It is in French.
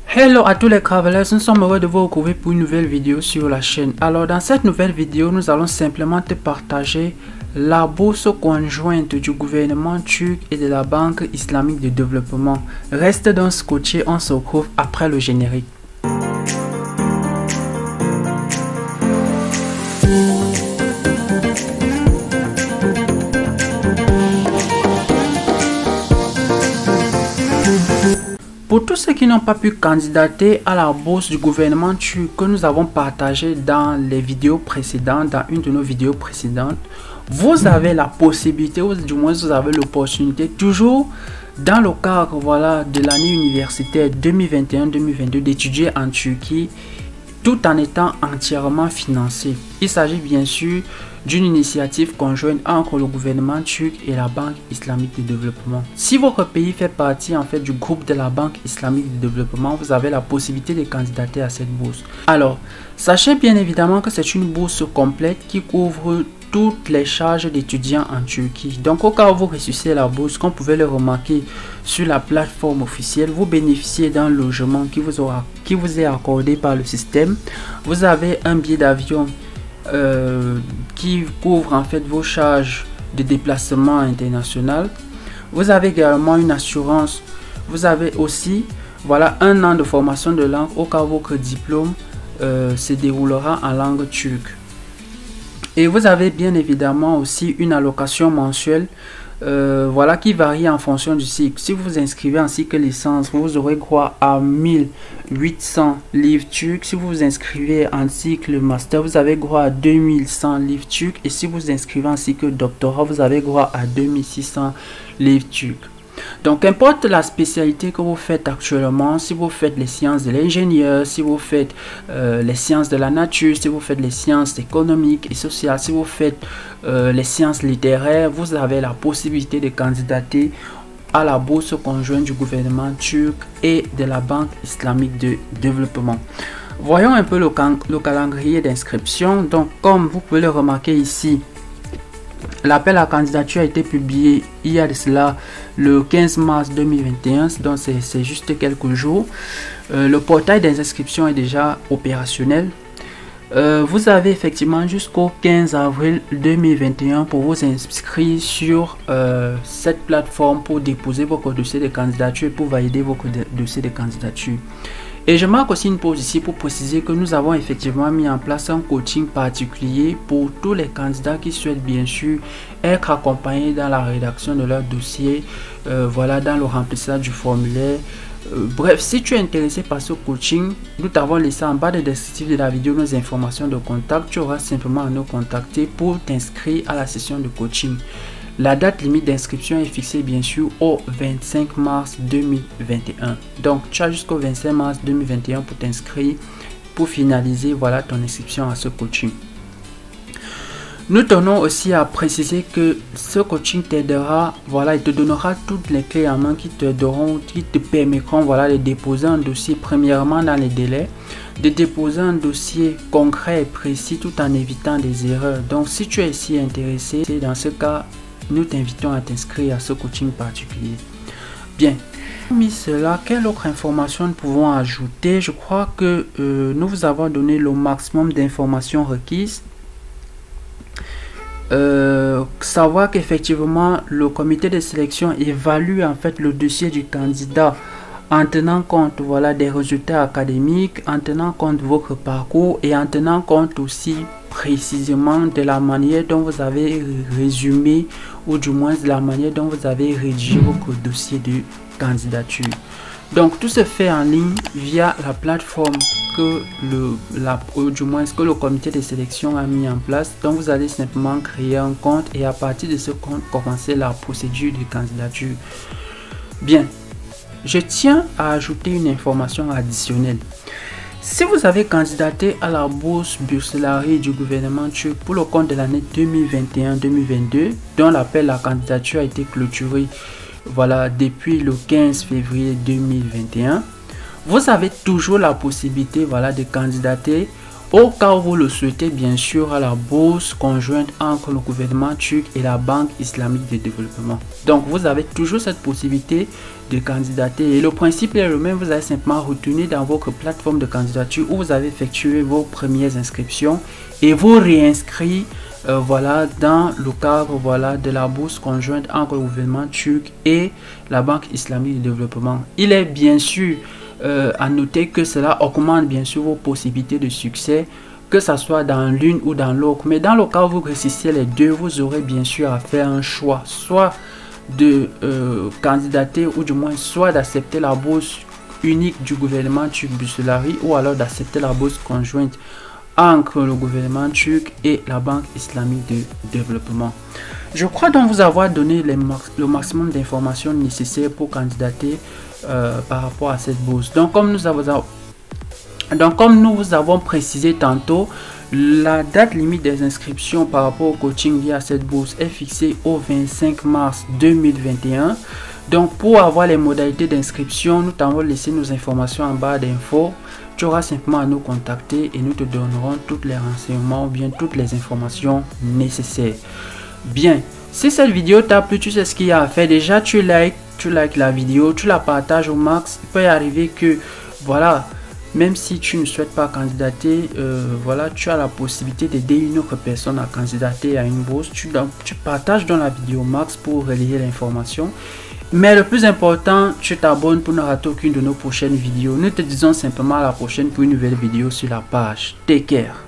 Hello à tous les travelers, nous sommes heureux de vous retrouver pour une nouvelle vidéo sur la chaîne. Alors dans cette nouvelle vidéo, nous allons simplement te partager la bourse conjointe du gouvernement turc et de la Banque islamique de développement. Reste donc scotché, on se retrouve après le générique. Pour tous ceux qui n'ont pas pu candidater à la bourse du gouvernement turc que nous avons partagé dans les vidéos précédentes, dans une de nos vidéos précédentes, vous avez la possibilité, ou du moins vous avez l'opportunité, toujours dans le cadre de l'année universitaire 2021-2022 d'étudier en Turquie tout en étant entièrement financé. Il s'agit bien sûr d'une initiative conjointe entre le gouvernement turc et la Banque islamique de développement. Si votre pays fait partie du groupe de la Banque islamique de développement, vous avez la possibilité de candidater à cette bourse. Alors, sachez bien évidemment que c'est une bourse complète qui couvre toutes les charges d'étudiants en Turquie. Donc au cas où vous réussissez la bourse, comme vous pouvez le remarquer sur la plateforme officielle, vous bénéficiez d'un logement qui vous est accordé par le système. Vous avez un billet d'avion qui couvre vos charges de déplacement international. Vous avez également une assurance. Vous avez aussi un an de formation de langue au cas où votre diplôme se déroulera en langue turque. Et vous avez bien évidemment aussi une allocation mensuelle qui varie en fonction du cycle. Si vous vous inscrivez en cycle licence, vous aurez droit à 1800 livres turcs. Si vous vous inscrivez en cycle master, vous avez droit à 2100 livres turcs. Et si vous vous inscrivez en cycle doctorat, vous avez droit à 2600 livres turcs. Donc, qu'importe la spécialité que vous faites actuellement, si vous faites les sciences de l'ingénieur, si vous faites les sciences de la nature, si vous faites les sciences économiques et sociales, si vous faites les sciences littéraires, vous avez la possibilité de candidater à la bourse conjointe du gouvernement turc et de la Banque islamique de développement. Voyons un peu le calendrier d'inscription. Donc, comme vous pouvez le remarquer ici, l'appel à candidature a été publié il y a de cela le 15 mars 2021, donc c'est juste quelques jours. Le portail des inscriptions est déjà opérationnel. Vous avez effectivement jusqu'au 15 avril 2021 pour vous inscrire sur cette plateforme pour déposer votre dossier de candidature et pour valider votre dossier de candidature. Et je marque aussi une pause ici pour préciser que nous avons effectivement mis en place un coaching particulier pour tous les candidats qui souhaitent bien sûr être accompagnés dans la rédaction de leur dossier, dans le remplissage du formulaire. Bref, si tu es intéressé par ce coaching, nous t'avons laissé en bas de descriptif de la vidéo nos informations de contact. Tu auras simplement à nous contacter pour t'inscrire à la session de coaching. La date limite d'inscription est fixée bien sûr au 25 mars 2021. Donc tu as jusqu'au 25 mars 2021 pour t'inscrire, pour finaliser ton inscription à ce coaching. Nous tenons aussi à préciser que ce coaching t'aidera, il te donnera toutes les clés en main qui te permettront de déposer un dossier premièrement dans les délais, de déposer un dossier concret et précis tout en évitant des erreurs. Donc si tu es ici intéressé, dans ce cas, nous t'invitons à t'inscrire à ce coaching particulier. Bien, mis cela, quelle autre information nous pouvons ajouter? Je crois que nous vous avons donné le maximum d'informations requises. Savoir qu'effectivement le comité de sélection évalue le dossier du candidat en tenant compte des résultats académiques, en tenant compte de votre parcours et en tenant compte aussi précisément de la manière dont vous avez résumé ou du moins de la manière dont vous avez rédigé votre dossier de candidature. Donc tout se fait en ligne via la plateforme que le comité de sélection a mis en place. Donc vous allez simplement créer un compte et à partir de ce compte commencer la procédure de candidature. Bien, je tiens à ajouter une information additionnelle. Si vous avez candidaté à la bourse Burselarie du gouvernement turc pour le compte de l'année 2021-2022, dont l'appel à candidature a été clôturé depuis le 15 février 2021, vous avez toujours la possibilité de candidater Au cas où vous le souhaitez, bien sûr, à la bourse conjointe entre le gouvernement turc et la Banque islamique de développement. Donc, vous avez toujours cette possibilité de candidater. Et le principe est le même. Vous allez simplement retourner dans votre plateforme de candidature où vous avez effectué vos premières inscriptions et vous réinscrire voilà, dans le cadre voilà, de la bourse conjointe entre le gouvernement turc et la Banque islamique de développement. Il est bien sûr à noter que cela augmente bien sûr vos possibilités de succès, que ce soit dans l'une ou dans l'autre. Mais dans le cas où vous réussissez les deux, vous aurez bien sûr à faire un choix, soit de candidater ou du moins soit d'accepter la bourse unique du gouvernement turc Büyükelçileri ou alors d'accepter la bourse conjointe entre le gouvernement turc et la Banque islamique de développement. Je crois donc vous avoir donné le maximum d'informations nécessaires pour candidater par rapport à cette bourse. Donc comme nous vous avons précisé tantôt, la date limite des inscriptions par rapport au coaching lié à cette bourse est fixée au 25 mars 2021. Donc pour avoir les modalités d'inscription, nous t'avons laissé nos informations en barre d'infos. Tu auras simplement à nous contacter et nous te donnerons tous les renseignements ou bien toutes les informations nécessaires. Bien, si cette vidéo t'a plu, tu sais ce qu'il y a à faire. Déjà, tu likes la vidéo, tu la partages au max. Il peut y arriver que, voilà, même si tu ne souhaites pas candidater, voilà, tu as la possibilité d'aider une autre personne à candidater à une bourse. Tu partages dans la vidéo max pour relayer l'information. Mais le plus important, tu t'abonnes pour ne rater aucune de nos prochaines vidéos. Nous te disons simplement à la prochaine pour une nouvelle vidéo sur la page. Take care.